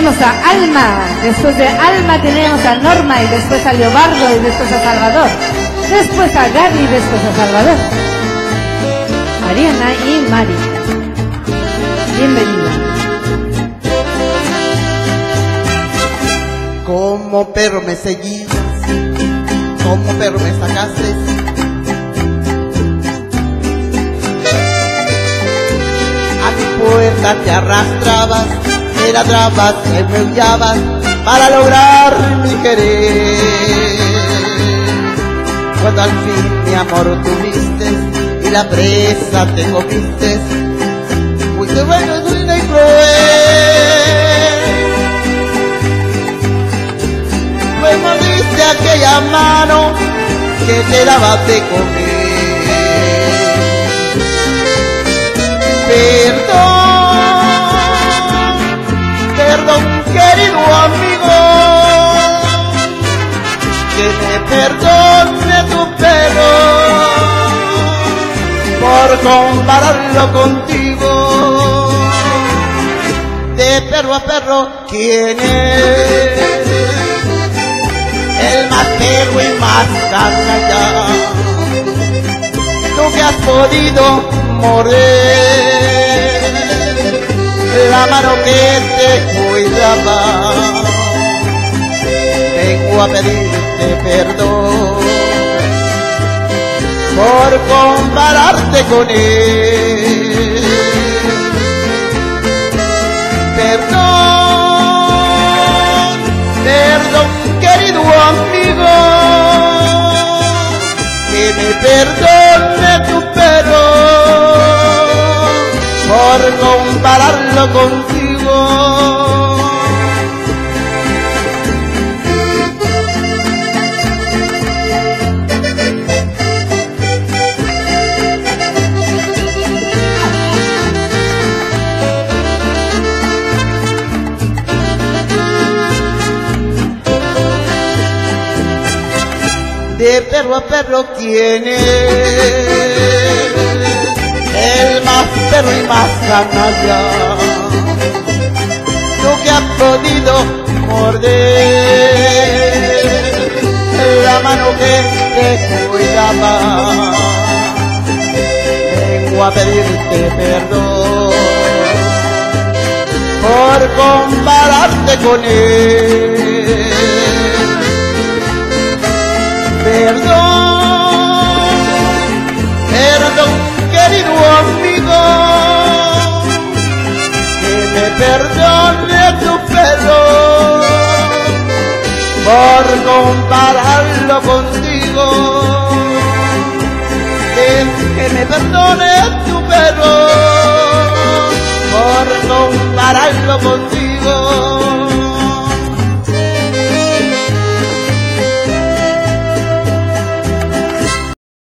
tenemos a Alma, después de Alma tenemos a Norma y después a Leobardo y después a Salvador, después a Gaby y después a Salvador, Mariana y Mari. Bienvenida. Como perro me seguías, como perro me sacaste, a mi puerta te arrastrabas, me ladrabas, me humillabas para lograr mi querer. Cuando al fin mi amor tuviste y la presa te comiste, fuiste bueno, ruina y cruel. Me mordiste aquella mano que te daba de comer. Perdón, querido amigo, que me perdone tu perro por compararlo contigo. De perro a perro, ¿quién es el más perro y más canalla? Tú que has podido morder la mano que te cuidaba. Vengo a pedirte perdón por compararte con él. Perdón, querido amigo, que me perdone tu perro por compararlo contigo. De perro a perro, ¿quién es el más perro y más canalla? Tú que has podido morder la mano que te cuidaba. Vengo a pedirte perdón por compararte con él. Perdón, querido amigo, que me perdone tu perro por compararlo contigo. Que me perdone tu perro por compararlo contigo.